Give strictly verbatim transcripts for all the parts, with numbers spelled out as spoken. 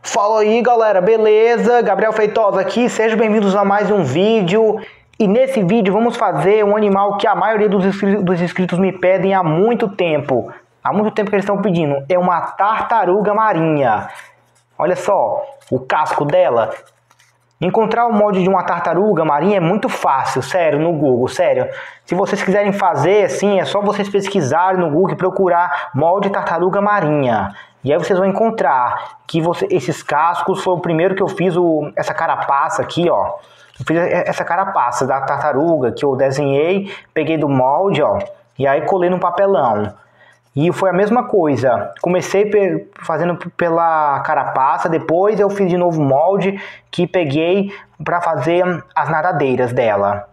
Fala aí galera, beleza? Gabriel Feitosa aqui, sejam bem-vindos a mais um vídeo. E nesse vídeo vamos fazer um animal que a maioria dos inscritos, dos inscritos me pedem há muito tempo. Há muito tempo que eles estão pedindo, é uma tartaruga marinha. Olha só, o casco dela. Encontrar o molde de uma tartaruga marinha é muito fácil, sério, no Google, sério. Se vocês quiserem fazer assim, é só vocês pesquisarem no Google e procurar molde tartaruga marinha. E aí vocês vão encontrar que você, esses cascos foi o primeiro que eu fiz, o, essa carapaça aqui, ó. Eu fiz essa carapaça da tartaruga que eu desenhei, peguei do molde, ó, e aí colei no papelão. E foi a mesma coisa, comecei fazendo pela carapaça, depois eu fiz de novo molde que peguei para fazer as nadadeiras dela.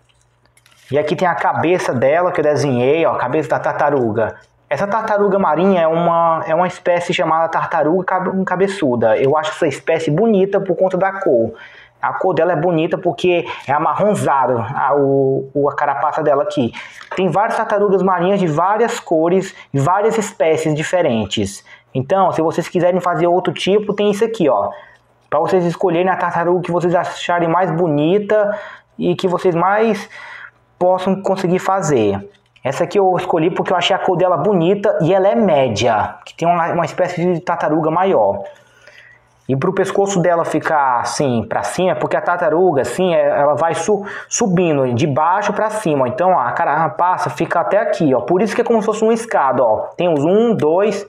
E aqui tem a cabeça dela que eu desenhei, ó, a cabeça da tartaruga. Essa tartaruga marinha é uma, é uma espécie chamada tartaruga cabeçuda. Eu acho essa espécie bonita por conta da cor. A cor dela é bonita porque é amarronzado a, o, a carapaça dela aqui. Tem várias tartarugas marinhas de várias cores e várias espécies diferentes. Então, se vocês quiserem fazer outro tipo, tem isso aqui, ó. Para vocês escolherem a tartaruga que vocês acharem mais bonita e que vocês mais possam conseguir fazer. Essa aqui eu escolhi porque eu achei a cor dela bonita e ela é média, que tem uma, uma espécie de tartaruga maior. E para o pescoço dela ficar assim para cima, porque a tartaruga assim, ela vai su subindo de baixo para cima. Então a carapaça fica até aqui, ó. Por isso que é como se fosse uma escada, ó. Tem uns um, dois,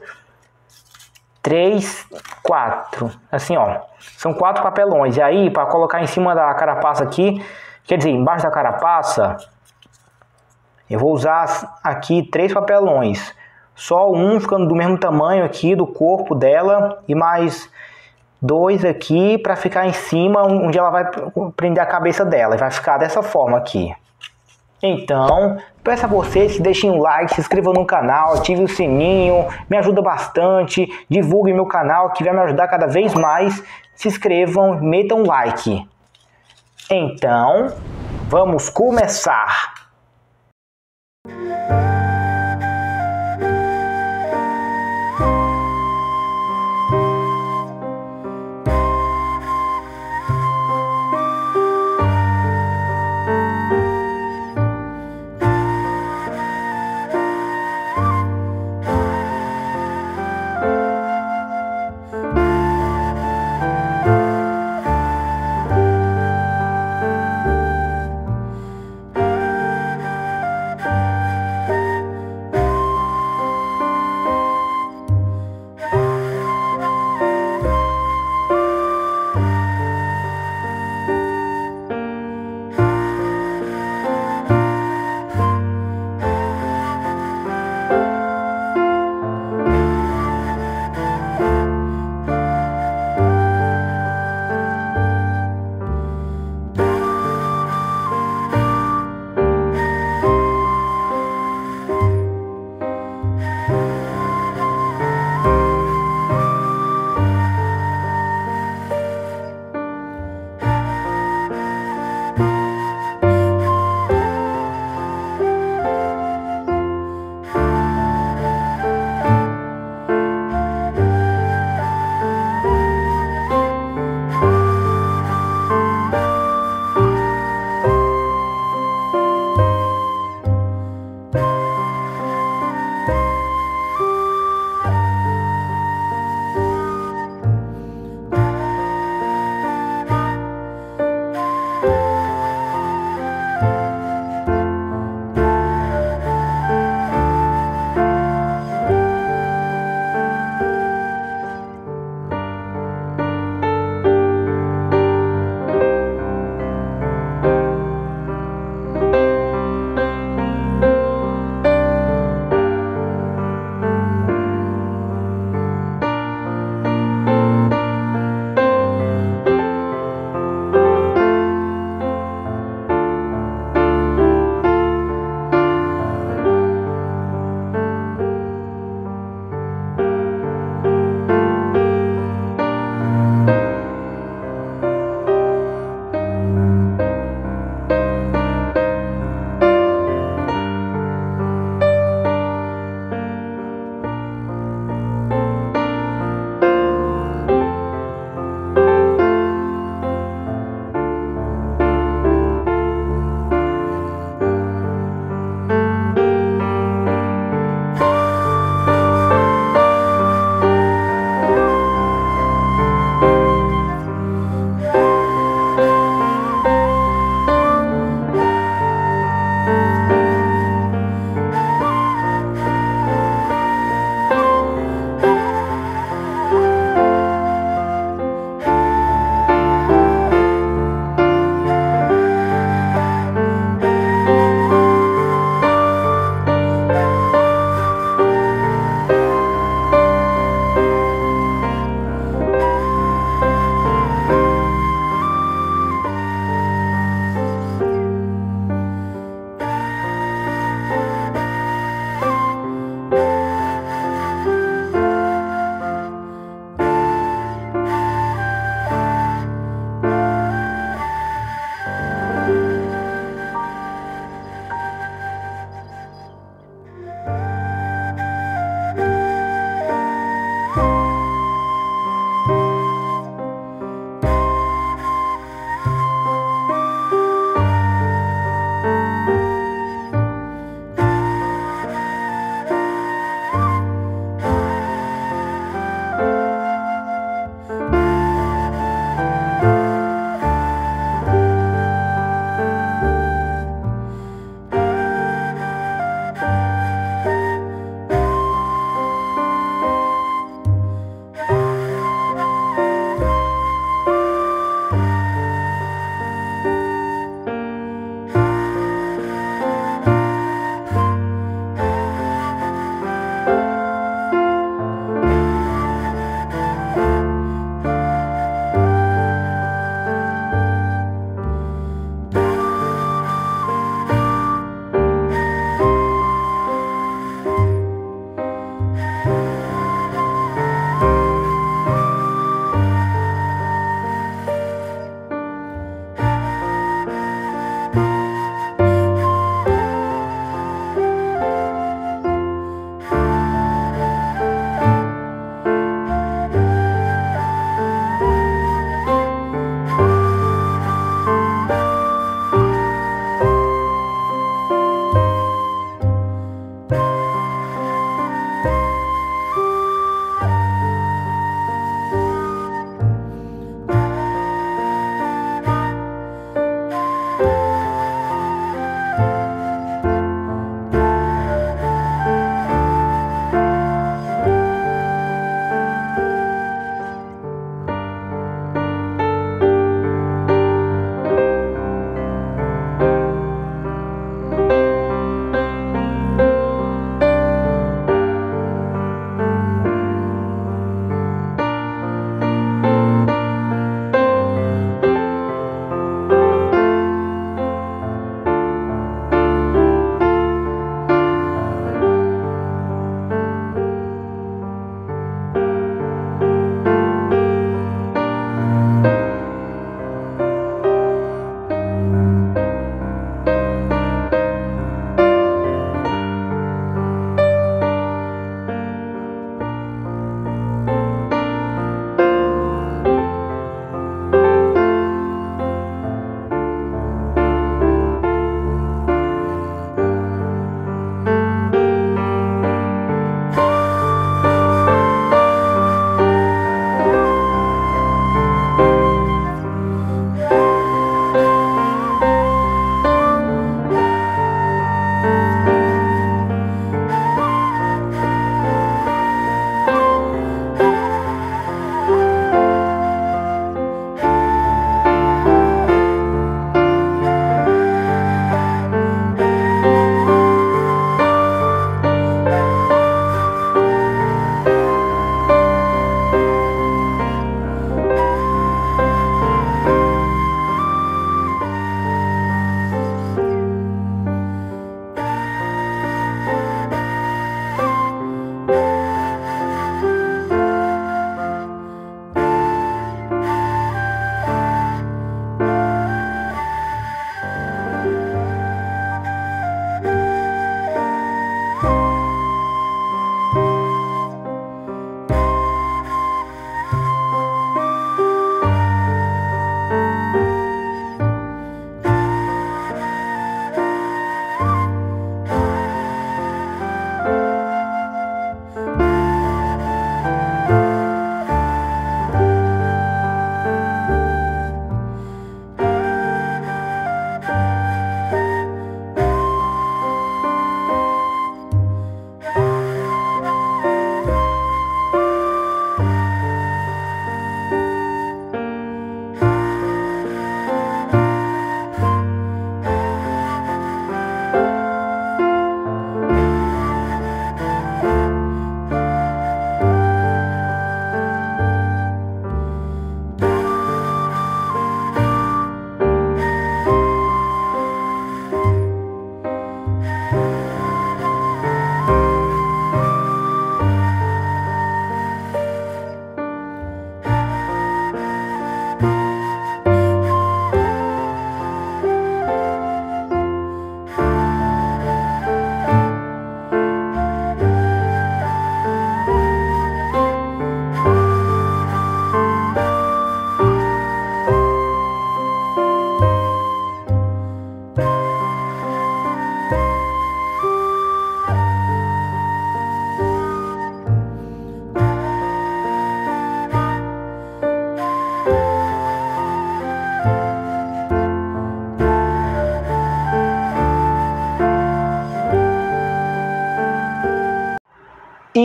três, quatro. Assim, ó. São quatro papelões. E aí, para colocar em cima da carapaça aqui, quer dizer, embaixo da carapaça, eu vou usar aqui três papelões. Só um ficando do mesmo tamanho aqui do corpo dela e mais dois aqui para ficar em cima onde ela vai prender a cabeça dela. E vai ficar dessa forma aqui. Então, peço a vocês que deixem um like, se inscrevam no canal, ativem o sininho, me ajuda bastante, divulguem meu canal que vai me ajudar cada vez mais. Se inscrevam, metam um like. Então, vamos começar.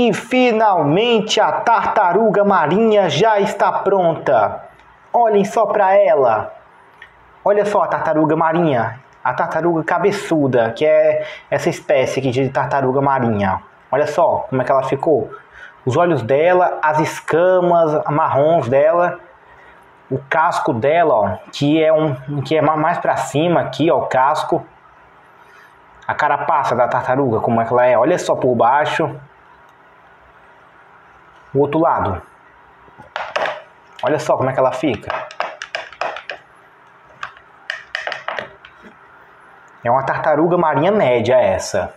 E finalmente a tartaruga marinha já está pronta. Olhem só para ela. Olha só a tartaruga marinha. A tartaruga cabeçuda, que é essa espécie aqui de tartaruga marinha. Olha só como é que ela ficou. Os olhos dela, as escamas marrons dela. O casco dela, ó, que é, um, que é mais para cima aqui, ó, o casco. A carapaça da tartaruga, como é que ela é. Olha só por baixo. O outro lado. Olha só como é que ela fica. É uma tartaruga marinha média essa.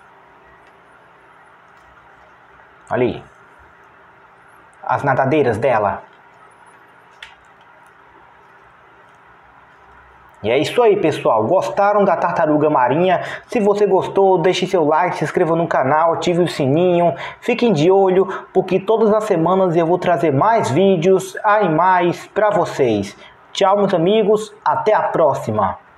Olha aí. As nadadeiras dela. E é isso aí, pessoal. Gostaram da tartaruga marinha? Se você gostou, deixe seu like, se inscreva no canal, ative o sininho. Fiquem de olho, porque todas as semanas eu vou trazer mais vídeos, animais para vocês. Tchau, meus amigos. Até a próxima.